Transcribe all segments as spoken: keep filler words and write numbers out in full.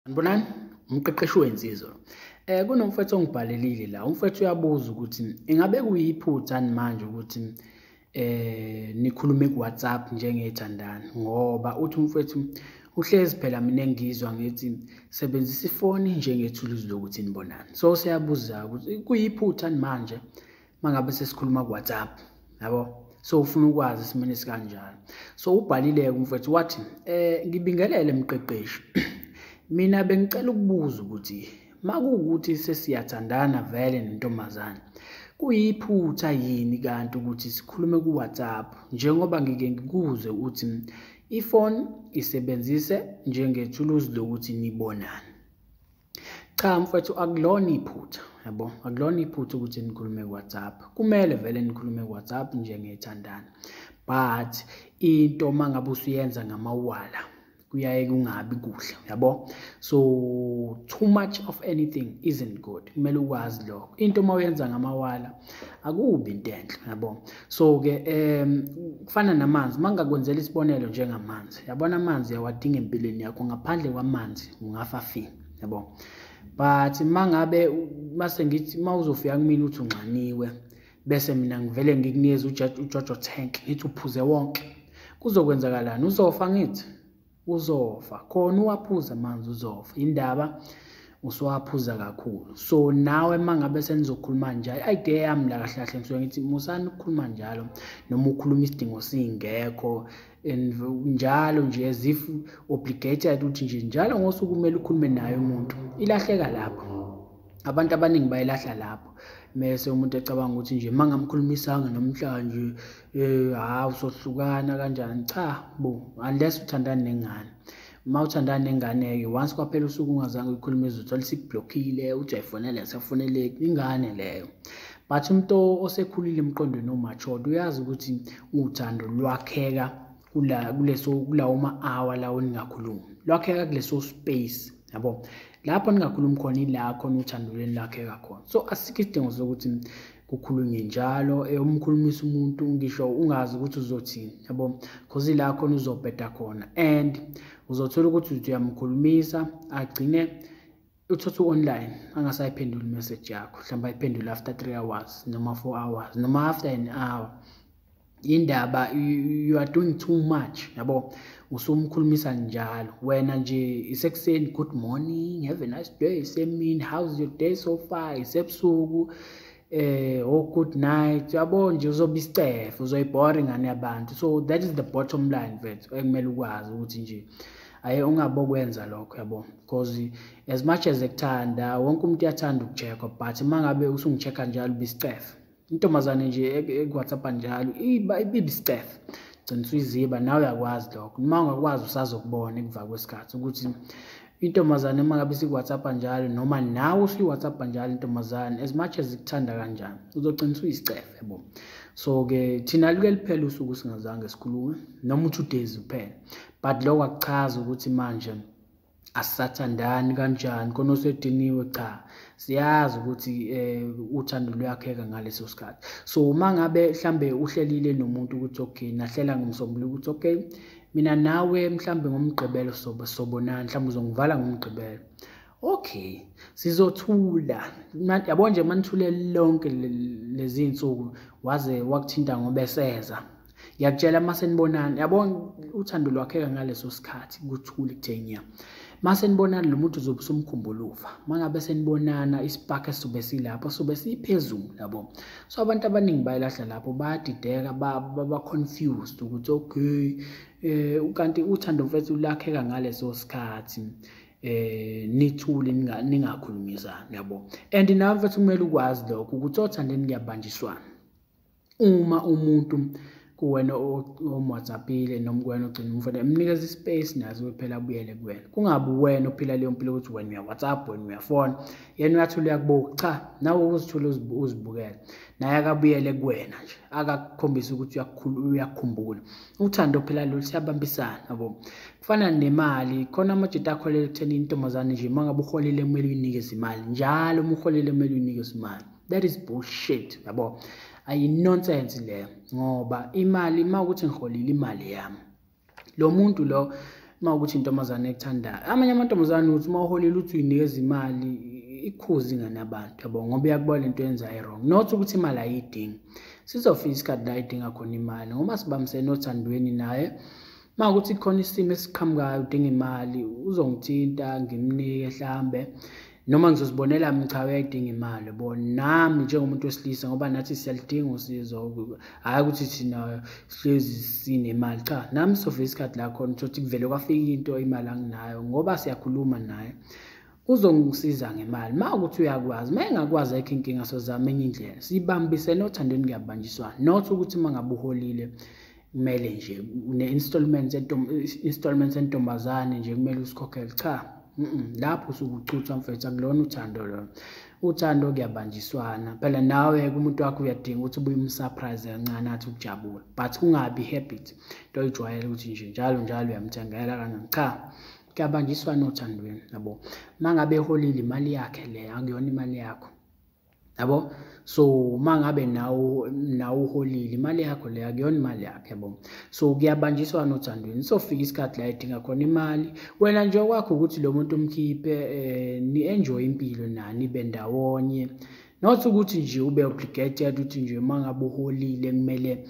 Ngibonani umqeqeshi wensizwa eh kunomfethu ongibhalelile la umfethu uyabuza ukuthi ingabe kuyiphutha manje ukuthi eh nikhulume ku WhatsApp njengethandana ngoba uthi umfethu uhlezi phela mina engizwa ngithi sebenzisa ifoni njengethuluzi lokuthi nibonane. So siyabuza ukuthi kuyiphutha manje mangabe sesikhuluma ku WhatsApp yabo. So ufuna ukwazi isimene sikanjani. So ubhalile umfethu wathi eh ngibingelele mqeqeshi. Mina bengicela ukubuza ukuthi makuwukuthi sesiyathandana vele nentombazana kuyiphutha yini kanti ukuthi sikhulume ku WhatsApp njengoba ngike ngikuze ukuthi ifoni isebenzise njengethuluzi lokuthi nibonane. Cha mfethu akulona iphutha yabo, akulona iphutha ukuthi nikhulume ku WhatsApp. Kumele vele nikhulume ku WhatsApp njengethandana. But into mangabe usuyenza ngamawala kuyaye kungabi kuhle yabo. So too much of anything isn't good. Kumele ukwazi lokho. Into mawuyenza ngamawala akubi into enhle yabo. So ke em kufana namanzi mangakwenzela isibonelo njengamanzi. Yabona amanzi yawadinga empilweni yakho, ngaphandle kwamanzi ungafa fi yabo. But mangabe mase ngithi mawuzofika kimi uthi unxaniwe bese mina ngivele ngikunikeza uJoJo tank ngithi uphuze wonke, kuzokwenzakalani? Uzofa ngithi uzofa khona uwaphuza amanzi uzofa. Indaba uswaphuza kakhulu. So nawe mangabe senizokhuluma nje idea yami la kahle kahle ngisuke ngithi musani ukukhuluma njalo noma ukhuluma isidingo singekho njalo nje as if obligated ukuthi nje njalo ngosuku kumele ukhulume naye umuntu. Ilahleka lapho. Abantu abaningi bayilahla lapho. Mase umuntu ecabanga ukuthi nje mangamkhulumisanga namhlanje eh ha usohlukana kanjani. Cha bo, unless uthandana nengane. Uma uthandana nengane ke once kwaphela usuku ungazange ukhulume izothola sikublockile uthi ayifonele asafonele ingane leyo. But umuntu osekhulile emqondweni omature uyazi ukuthi uthando lwakheka kula kuleso kulawo ma hour lawo ningakhulumi. Lwakheka kuleso space yabo. Lapho ningakhulumi khona ila khona uthando lweni lakheka khona. So asikho isidingo sokuthi kukhulunywe njalo umkhulumisa umuntu ngisho ungazi ukuthi uzothini yabo, because ila khona uzobheda khona and uzothola ukuthi uyamkhulumisa agcine uthatha online angasayiphendula imessage yakho, mhlawumbe ayiphendula after three hours noma four hours noma after an hour. Indaba you are doing too much yabo. Usumkhulumisa njalo wena nje isekuseni good morning, have a nice day, semini, how's your day so far, isebusuku eh oh good night yabo, nje uzoba isicefe uzoyibhora ingane yabantu. So that is the bottom line mfethu ekumele ukwazi ukuthi nje aye ungabokwenza lokho yabo, because as much as ekuthanda wonke umuntu uyathanda ukuchecka but mangabe usungichecka njalo bisicefe intombazane nje ku WhatsApp njalo iba ibisicefe gcina uyiziba nawe uyakwazi lokho. Uma ungakwazi usazokubona ekuva kwesikhathi ukuthi intombazane mangabe siku WhatsApp njalo noma nawe usi WhatsApp njalo intombazane as much as ikuthanda kanjani uzogcina uyisicefe yabo. So ke thina luke liphela usuku singazange sikhulume noma u two days kuphela, but lokho akuchaza ukuthi manje asathandani kanjani khona osediniwe. Cha, siyazi ukuthi eh uthando luyakheka ngaleso sikhathi. So mangabe mhlambe uhlelile nomuntu ukuthi okay nahlela ngomsombuluko ukuthi okay mina nawe mhlambe ngomgqibelo sobo sobonana mhlambe uzongivala ngomgqibelo. Okay sizothula yabo nje manithule lonke lezi insuku waze wakuthinta ngobeseza yakutshela mase nibonana yabo uthando lwakheka ngaleso sikhathi kuthule kuthenya. Mase nibonana lo muntu uzobe usumkhumbula ufa mangabe senibonana ispark esobe silapho sobe siphezulu yabo. So abantu abaningi bayilahla lapho bayadideka ba confused ukuthi okay eh ukanti uthando mfethu lakheka ngaleso sikhathi eh nithule ningakhulumisana yabo. And nawe mfethu kumele ukwazi lokho ukuthi othandeni kuyabanjiswana. Uma umuntu kuwena oWhatsAppile noma kuwena ogcina umfana emnikeza ispace nazo phela abuyele kuwena, kungabi wena ophila leyo mpilo ukuthi wena uya WhatsApp wena uyafona yena uyathula uyakubuka. Cha, nawe uzithula uzibukela naye akabuyele kuwena nje akakukhombisa ukuthi uyakukhumbula. Uthando phela lo siyabambisana yabo. Kufana nemali khona amajita akholele ekutheni intombazane nje mangabe uholile kumele uyinikeze imali njalo, uma uholile kumele uyinikeze imali. That is bullshit yabo. Ayi nonsense le ngoba imali mawukuthi ngiholile imali yami lo muntu lo uma ukuthi intombazane ekuthandayo. Amanye amantombazane uthi uma uholile uthi uyinikeza imali ikhuzi nganabantu yabo ngoba iyakubona lento yenzayo wrong. Not ukuthi imali ayidingi. Sizofika isikhathi la idinga khona imali ngoba sibambisene othandweni naye. Uma ukuthi khona isimo esiqhamukayo udinga imali uzongithinta ngimnike mhlambe noma ngizosibonela mina cha uyayidinga imali yabo nami njengomuntu wesilisa ngoba nathi siyalidinga usizo hayi ukuthi thina sihlezi sinemali cha nami sofika isikhathi la khona ukuthi kuvele kwafika into imali anginayo ngoba siyakhuluma naye uzongisiza ngemali uma ukuthi uyakwazi uma engakwazi ayikho inkinga sozama enye indlela sibambisene othandweni kuyabanjiswana not ukuthi mangabe uholile kumele nje une-installments installments entombazane nje kumele usikhokhele cha lapho usukuchutha mfethu akulona uthando lo uthando kuyabanjiswana phela nawe umuntu wakho uyadinga ukuthi ubuye umsurprise kancane athi ukujabula but kungabi habit into oyijwayele ukuthi nje njalo njalo uyamthengela kancane cha kuyabanjiswana othandweni yabo mangabe eholile imali yakhe le akuyona imali yakho yabo so mangabe nawo nawo uholile imali yakho le akuyona imali yakhe yabo so kuyabanjiswana othandweni sofika isikhathi la idinga khona imali wena nje kwakho ukuthi lo muntu umkhiphe eh, ni enjoy impilo nani bendawonye not ukuthi nje ube obligated ukuthi nje mangabe uholile kumele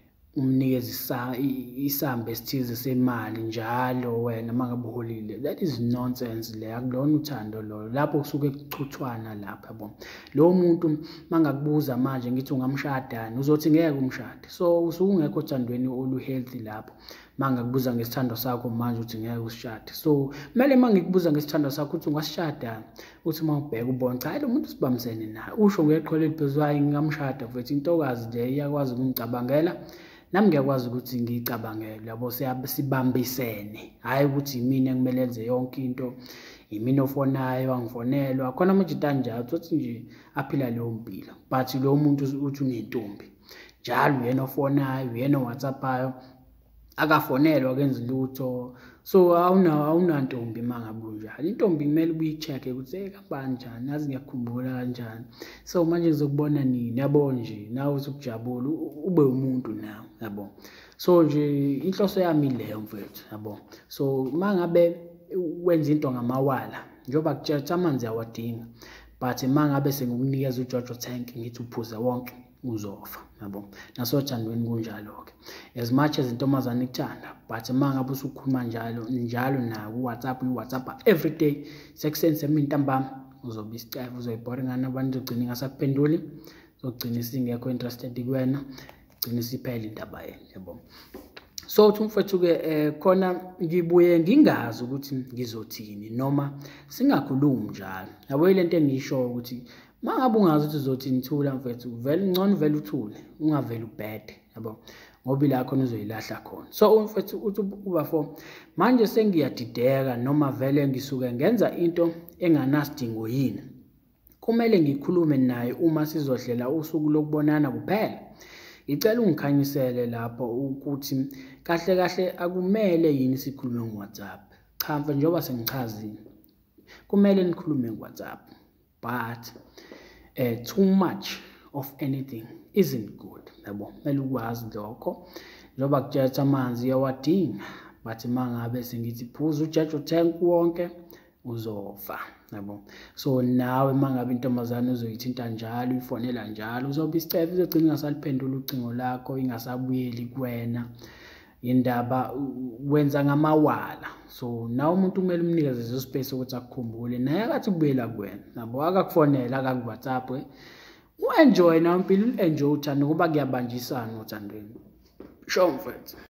umnikeze isamba esithize semali njalo wena mangabe uholile. That is nonsense le akulona uthando lo lapho kusuke kuchuthwana lapha yabo lo muntu mangakubuza manje ngithi ungamshadani uzothi ngeke umshade so usungekho othandweni olu healthy lapho mangakubuza ngesithando sakho manje uthi ngeke usishade so kumele mangikubuza ngesithando sakho uthi ungasishada uthi mawubheka ubone cha lo muntu sibambisene naye usho ngeqholo eliphezulu hayi ngingamshada futhi intokazi le iyakwazi ukungicabangela nami ngiyakwazi ukuthi ngicabangele yabo sibambisene hayi ukuthi mina kumele enze yonke into imina ofonayo angifonelwa khona manje kanjalo uthi nje aphila leyo mpilo but lo muntu uthi unentombi njalo uyena ofonayo uyena WhatsAppayo akafonelwa akenza lutho so awuna awunantombi mangabe unjalo intombi kumele uyicheck ukuthi hey kanjani nazi ngiyakhumbula kanjani so manje ngizokubona nini yabo nje nawe usukujabula ube umuntu nawe yabo so nje inhloso yami leyo mfethu yabo so mangabe wenza into ngamawala njoba kutshela amanzi awadinga but mangabe sengikunikeza uJojo tank ngithi uphuza wonke uzofa yabo nasothandweni kunjalo ke as much as intombazane ikuthanda but mangabe usukhuluma njalo njalo na ku WhatsApp u WhatsApp every day sekusenze mina ntambama uzobe isicafu uzoyibhora ngana abantu ugcina ngasakuphenduli uzogcina singekho interested kuwena ugcina siphela indaba yena yabo so uthi mfethu ke khona ngibuye ngingazi ukuthi ngizothini noma singakhulumi njalo yabo lento engisho ukuthi mangabe ungazi ukuthi uzothi nithula mfethu vele ngcono vele uthule ungaveli ubhede yabo ngoba ila khona uzoyilahla khona so mfethu uthi uba for manje sengiyadideka noma vele ngisuke ngenza into enganasidingo yini kumele ngikhulume naye uma sizohlela usuku lokubonana kuphela ngicela ungikhanyisele lapho ukuthi kahle kahle akumele yini sikhulume ngoWhatsApp cha mfethu njoba sengichazile kumele nikhulume ngoWhatsApp but uh, too much of anything isn't good yabo kumele ukwazi lokho njoba kuthetha amanzi yawadinga but mangabe sengithi phuza uJojo tank wonke uzofa yabo so nawe mangabe intombazane uzoyithinta njalo uyifonela njalo uzobe isicefe uzogcina ngasaliphendula ucingo lakho ingasabuyeli kuwena indaba wenza ngamawala so nawe umuntu kumele umnikeze lezo space ukuthi akukhumbule naye akathi kubuyela kuwena yabo akakufonela akaku WhatsApp uenjoy nawe impilo enjoy uthando ngoba kuyabanjisana uthandweni show mfethu.